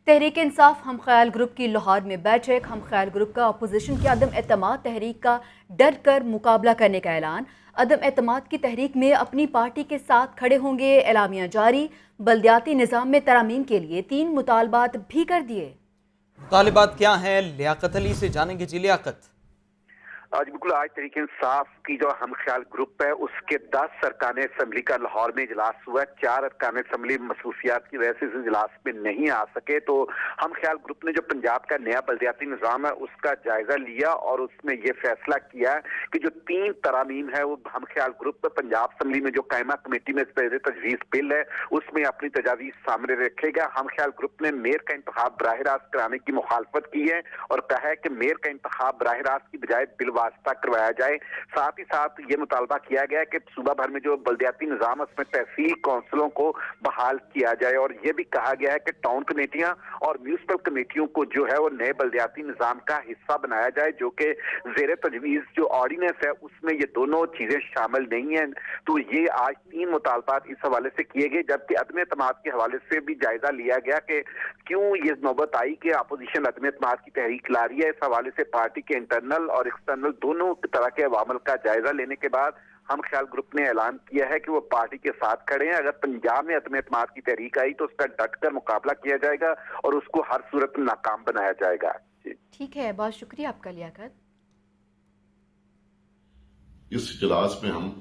تحریک انصاف ہم خیال گروپ کی لاہور میں بیٹھک، ہم خیال گروپ کا اپوزیشن کی عدم اعتماد تحریک کا ڈٹ کر مقابلہ کرنے کا اعلان۔ عدم اعتماد کی تحریک میں اپنی پارٹی کے ساتھ کھڑے ہوں گے، اعلامیہ جاری۔ بلدیاتی نظام میں ترامیم کے لیے 3 مطالبات بھی کر دیے۔ مطالبات کیا ہیں؟ لیاقت علی سے جانیں گے۔ جی لیاقت۔ بالکل، آج تحریک انصاف کی جو ہم خیال گروپ ہے اس کے 10 ارکان اسمبلی کا لاہور میں اجلاس ہوا ہے۔ 4 ارکان اسمبلی مصروفیات کی وجہ سے اس اجلاس میں نہیں آ سکے، تو ہم خیال گروپ نے جو پنجاب کا نیا بلدیاتی نظام ہے اس کا جائزہ لیا اور اس میں یہ فیصلہ کیا کہ جو 3 ترامیم ہے وہ ہم خیال گروپ پنجاب اسمبلی میں جو قائمہ کمیٹی میں تجویز بل ہے اس میں اپنی تجاویز سامنے رکھے گا۔ ہم خیال گروپ نے میئر کا انتخاب براہ راست کرانے کی مخالفت کی ہے اور کہا ہے کہ میئر کا انتخاب براہ راست کی بجائے واسطہ کروایا جائے۔ ساتھ ہی ساتھ یہ مطالبہ کیا گیا ہے کہ صوبہ بھر میں جو بلدیاتی نظام ہے اس میں تحصیل کونسلوں کو بحال کیا جائے، اور یہ بھی کہا گیا ہے کہ ٹاؤن کمیٹیاں اور میونسپل کمیٹیوں کو جو ہے وہ نئے بلدیاتی نظام کا حصہ بنایا جائے، جو کہ زیر تجویز جو آرڈیننس ہے اس میں یہ دونوں چیزیں شامل نہیں ہیں۔ تو یہ آج 3 مطالبات اس حوالے سے کیے گئے، جبکہ عدم اعتماد کے حوالے سے بھی جائزہ لیا گیا کہ کیوں یہ نوبت آئی کہ اپوزیشن عدم اعتماد کی تحریک لا رہی ہے۔ اس حوالے سے پارٹی کے انٹرنل اور ایکسٹرنل دونوں طرح کے عوامل کا جائزہ لینے کے بعد ہم خیال گروپ نے اعلان کیا ہے کہ وہ پارٹی کے ساتھ کھڑے ہیں۔ اگر پنجاب میں عدم اعتماد کی تحریک آئی تو اس کا ڈٹ کر مقابلہ کیا جائے گا اور اس کو ہر صورت ناکام بنایا جائے گا۔ ٹھیک ہے، بہت شکریہ آپ کا لیاقت۔ اس اجلاس میں ہم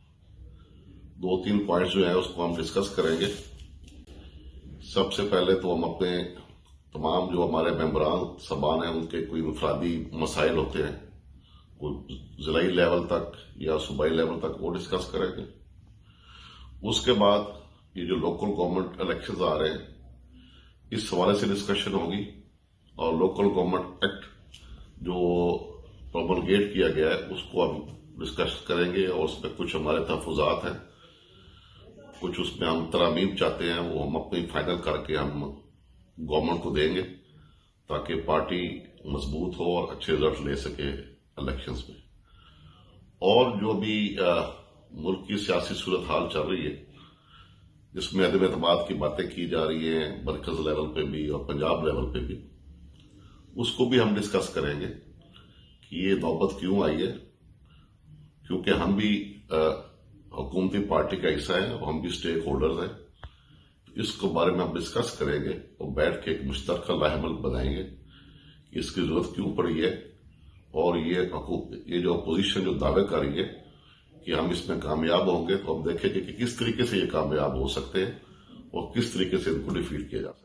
2-3 پوائنٹس جو ہے اس کو ہم ڈسکس کریں گے۔ سب سے پہلے تو ہم اپنے تمام جو ہمارے ممبران سبان ہیں ان کے کوئی انفرادی مسائل ہوتے ہیں وہ ضلعی لیول تک یا صوبائی لیول تک وہ ڈسکس کریں گے۔ اس کے بعد یہ جو لوکل گورنمنٹ الیکشنز آ رہے ہیں اس حوالے سے ڈسکشن ہوگی، اور لوکل گورنمنٹ ایکٹ جو پروملگیٹ کیا گیا ہے اس کو ہم ڈسکس کریں گے، اور اس میں کچھ ہمارے تحفظات ہیں، کچھ اس میں ہم ترامیم چاہتے ہیں وہ ہم اپنی فائنل کر کے ہم گورنمنٹ کو دیں گے تاکہ پارٹی مضبوط ہو اور اچھے رزلٹ لے سکے الیکشنز میں۔ اور جو بھی ملک کی سیاسی صورتحال چل رہی ہے جس میں عدم اعتماد کی باتیں کی جا رہی ہیں مرکز لیول پہ بھی اور پنجاب لیول پہ بھی، اس کو بھی ہم ڈسکس کریں گے کہ یہ نوبت کیوں آئی ہے، کیونکہ ہم بھی حکومتی پارٹی کا حصہ ہیں اور ہم بھی اسٹیک ہولڈرز ہیں۔ اس کے بارے میں ہم ڈسکس کریں گے اور بیٹھ کے ایک مشترکہ لاہ عمل بنائیں گے کہ اس کی ضرورت کیوں پڑی ہے، اور یہ جو اپوزیشن جو دعوے کر رہی ہے کہ ہم اس میں کامیاب ہوں گے، تو ہم دیکھیں گے کہ کس طریقے سے یہ کامیاب ہو سکتے ہیں اور کس طریقے سے ان کو ڈیفیٹ کیا جا سکتا ہے۔